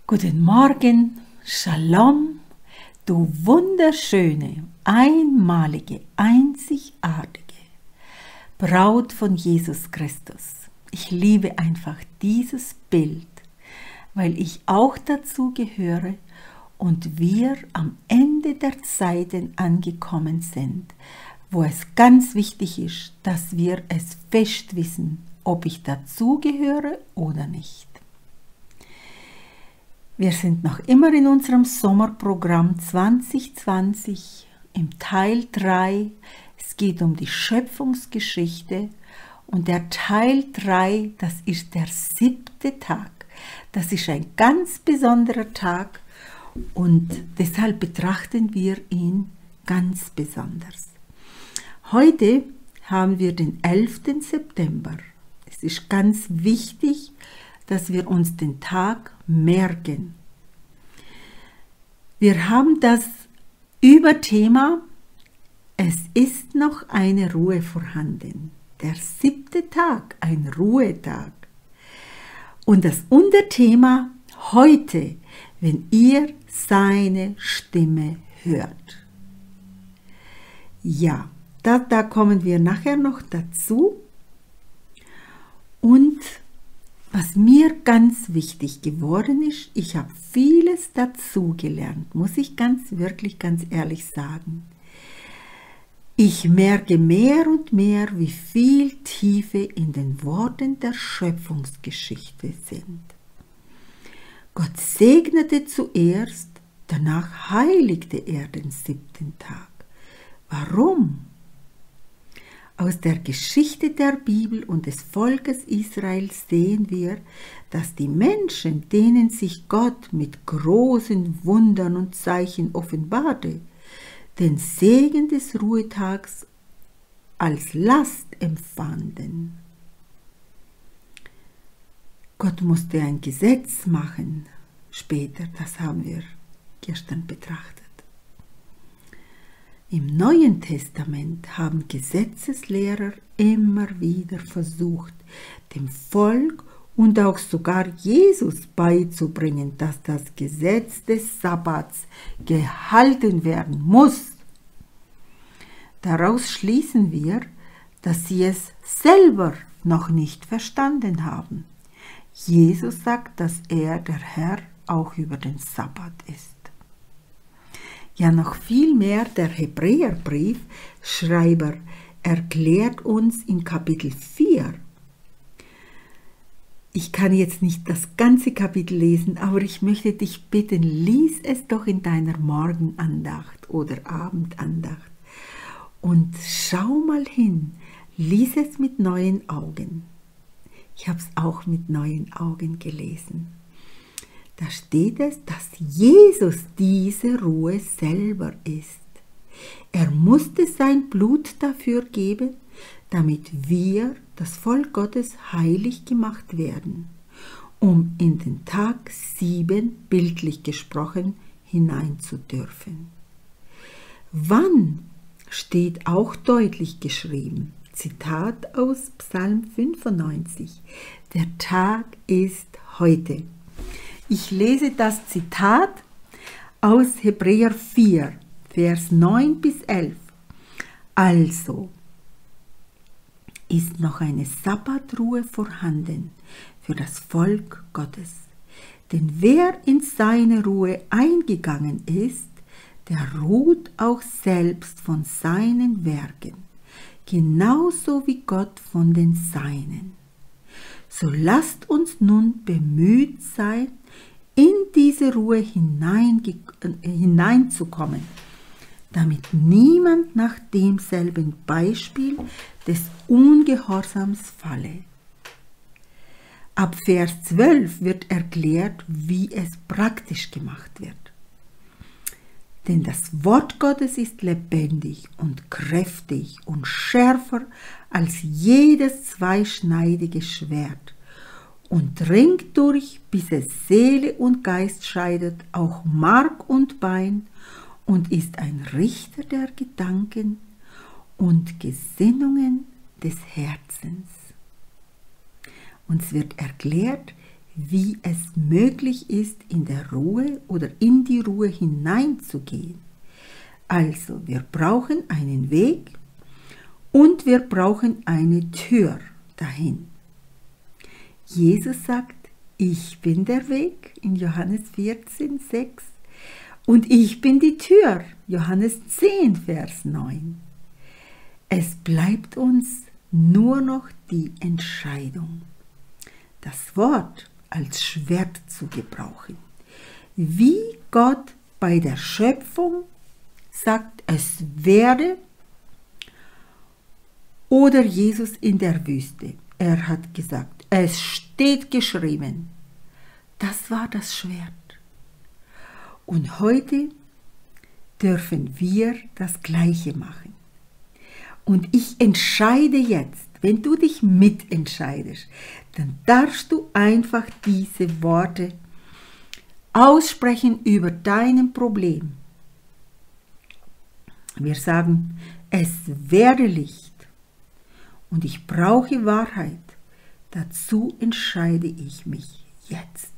Guten Morgen, Shalom, du wunderschöne, einmalige, einzigartige Braut von Jesus Christus. Ich liebe einfach dieses Bild, weil ich auch dazu gehöre und wir am Ende der Zeiten angekommen sind, wo es ganz wichtig ist, dass wir es fest wissen, ob ich dazugehöre oder nicht. Wir sind noch immer in unserem Sommerprogramm 2020 im Teil 3. Es geht um die Schöpfungsgeschichte und der Teil 3, das ist der 7. Tag. Das ist ein ganz besonderer Tag und deshalb betrachten wir ihn ganz besonders. Heute haben wir den 11. September. Es ist ganz wichtig, dass wir uns den Tag merken. Wir haben das Überthema, es ist noch eine Ruhe vorhanden. Der 7. Tag, ein Ruhetag. Und das Unterthema heute, wenn ihr seine Stimme hört. Ja, da kommen wir nachher noch dazu. Und was mir ganz wichtig geworden ist, ich habe vieles dazu gelernt, muss ich wirklich ganz ehrlich sagen. Ich merke mehr und mehr, wie viel Tiefe in den Worten der Schöpfungsgeschichte sind. Gott segnete zuerst, danach heiligte er den 7. Tag. Warum? Aus der Geschichte der Bibel und des Volkes Israel sehen wir, dass die Menschen, denen sich Gott mit großen Wundern und Zeichen offenbarte, den Segen des Ruhetags als Last empfanden. Gott musste ein Gesetz machen, später, das haben wir gestern betrachtet. Im Neuen Testament haben Gesetzeslehrer immer wieder versucht, dem Volk und auch sogar Jesus beizubringen, dass das Gesetz des Sabbats gehalten werden muss. Daraus schließen wir, dass sie es selber noch nicht verstanden haben. Jesus sagt, dass er, der Herr, auch über den Sabbat ist. Ja, noch viel mehr der Hebräerbriefschreiber erklärt uns in Kapitel 4. Ich kann jetzt nicht das ganze Kapitel lesen, aber ich möchte dich bitten, lies es doch in deiner Morgenandacht oder Abendandacht und schau mal hin, lies es mit neuen Augen. Ich habe es auch mit neuen Augen gelesen. Da steht es, dass Jesus diese Ruhe selber ist. Er musste sein Blut dafür geben, damit wir, das Volk Gottes, heilig gemacht werden, um in den Tag 7, bildlich gesprochen, hinein zu dürfen. Wann steht auch deutlich geschrieben, Zitat aus Psalm 95, der Tag ist heute. Ich lese das Zitat aus Hebräer 4, Vers 9 bis 11. Also ist noch eine Sabbatruhe vorhanden für das Volk Gottes. Denn wer in seine Ruhe eingegangen ist, der ruht auch selbst von seinen Werken, genauso wie Gott von den Seinen. So lasst uns nun bemüht sein, in diese Ruhe hineinzukommen, damit niemand nach demselben Beispiel des Ungehorsams falle. Ab Vers 12 wird erklärt, wie es praktisch gemacht wird. Denn das Wort Gottes ist lebendig und kräftig und schärfer als jedes zweischneidige Schwert und dringt durch, bis es Seele und Geist scheidet, auch Mark und Bein, und ist ein Richter der Gedanken und Gesinnungen des Herzens. Uns wird erklärt, wie es möglich ist, in der Ruhe oder in die Ruhe hineinzugehen. Also, wir brauchen einen Weg und wir brauchen eine Tür dahin. Jesus sagt, ich bin der Weg in Johannes 14, 6 und ich bin die Tür, Johannes 10, Vers 9. Es bleibt uns nur noch die Entscheidung, das Wort als Schwert zu gebrauchen. Wie Gott bei der Schöpfung sagt, es werde, oder Jesus in der Wüste. Er hat gesagt, es steht geschrieben. Das war das Schwert. Und heute dürfen wir das Gleiche machen. Und ich entscheide jetzt, wenn du dich mitentscheidest, dann darfst du einfach diese Worte aussprechen über dein Problem. Wir sagen, es werde Licht und ich brauche Wahrheit. Dazu entscheide ich mich jetzt.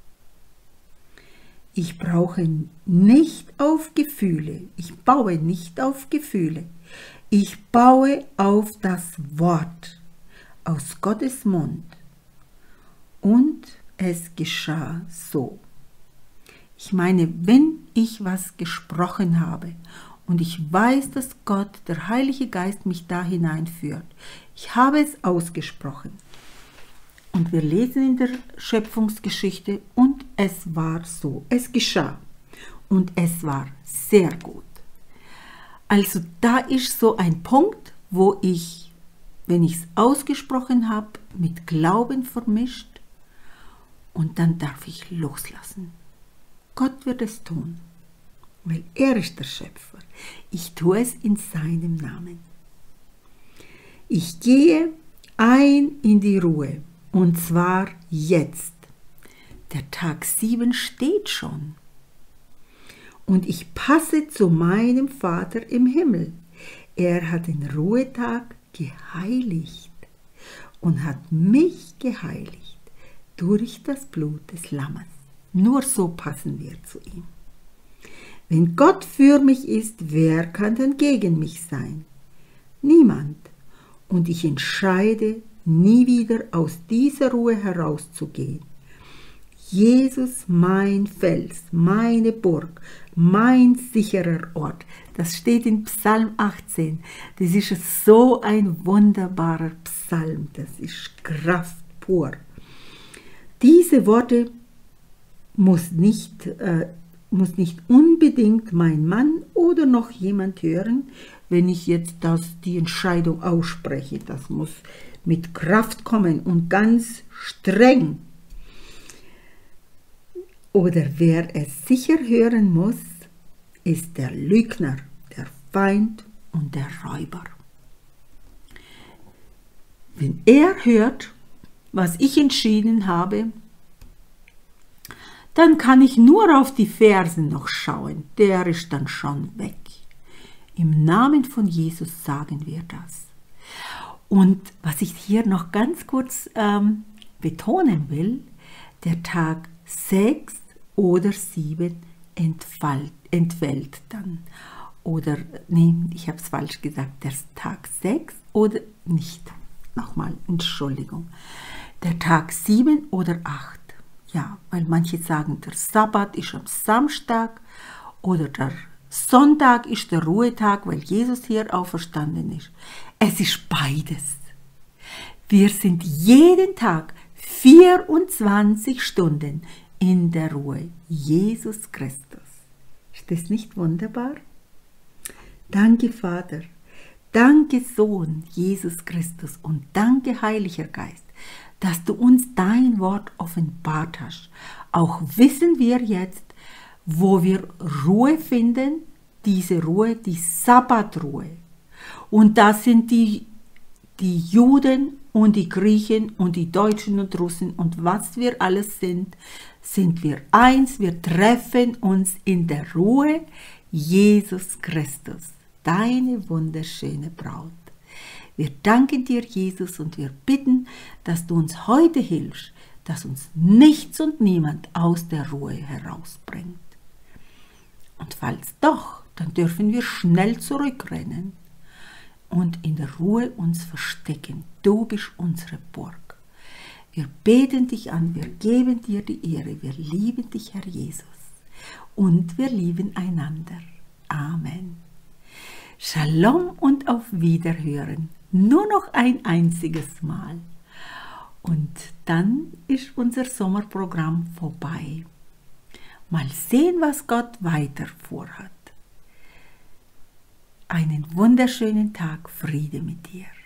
Ich brauche nicht auf Gefühle. Ich baue nicht auf Gefühle. Ich baue auf das Wort aus Gottes Mund. Und es geschah so. Ich meine, wenn ich was gesprochen habe und ich weiß, dass Gott, der Heilige Geist, mich da hineinführt. Ich habe es ausgesprochen. Und wir lesen in der Schöpfungsgeschichte und es war so. Es geschah und es war sehr gut. Also da ist so ein Punkt, wo ich, wenn ich es ausgesprochen habe, mit Glauben vermischt und dann darf ich loslassen. Gott wird es tun, weil er ist der Schöpfer. Ich tue es in seinem Namen. Ich gehe ein in die Ruhe und zwar jetzt. Der Tag 7 steht schon. Und ich passe zu meinem Vater im Himmel. Er hat den Ruhetag geheiligt und hat mich geheiligt durch das Blut des Lammes. Nur so passen wir zu ihm. Wenn Gott für mich ist, wer kann dann gegen mich sein? Niemand. Und ich entscheide, nie wieder aus dieser Ruhe herauszugehen. Jesus, mein Fels, meine Burg, mein sicherer Ort. Das steht in Psalm 18. Das ist so ein wunderbarer Psalm. Das ist Kraft pur. Diese Worte muss nicht unbedingt mein Mann oder noch jemand hören, wenn ich jetzt die Entscheidung ausspreche. Das muss mit Kraft kommen und ganz streng. Oder wer es sicher hören muss, ist der Lügner, der Feind und der Räuber. Wenn er hört, was ich entschieden habe, dann kann ich nur auf die Versen noch schauen. Der ist dann schon weg. Im Namen von Jesus sagen wir das. Und was ich hier noch ganz kurz betonen will, der Tag 6 oder 7 entfällt dann. Oder, nee, ich habe es falsch gesagt, der Tag 6 oder nicht. Nochmal, Entschuldigung. Der Tag 7 oder 8. Ja, weil manche sagen, der Sabbat ist am Samstag oder der Sonntag ist der Ruhetag, weil Jesus hier auferstanden ist. Es ist beides. Wir sind jeden Tag 24 Stunden in der Ruhe. Jesus Christus. Ist das nicht wunderbar? Danke, Vater. Danke, Sohn, Jesus Christus. Und danke, Heiliger Geist, dass du uns dein Wort offenbart hast. Auch wissen wir jetzt, wo wir Ruhe finden, diese Ruhe, die Sabbatruhe. Und das sind die Juden und die Griechen und die Deutschen und Russen und was wir alles sind wir eins, wir treffen uns in der Ruhe, Jesus Christus, deine wunderschöne Braut. Wir danken dir, Jesus, und wir bitten, dass du uns heute hilfst, dass uns nichts und niemand aus der Ruhe herausbringt. Und falls doch, dann dürfen wir schnell zurückrennen und in der Ruhe uns verstecken. Du bist unsere Burg. Wir beten dich an, wir geben dir die Ehre, wir lieben dich, Herr Jesus, und wir lieben einander. Amen. Shalom und auf Wiederhören. Nur noch ein einziges Mal. Und dann ist unser Sommerprogramm vorbei. Mal sehen, was Gott weiter vorhat. Einen wunderschönen Tag, Friede mit dir.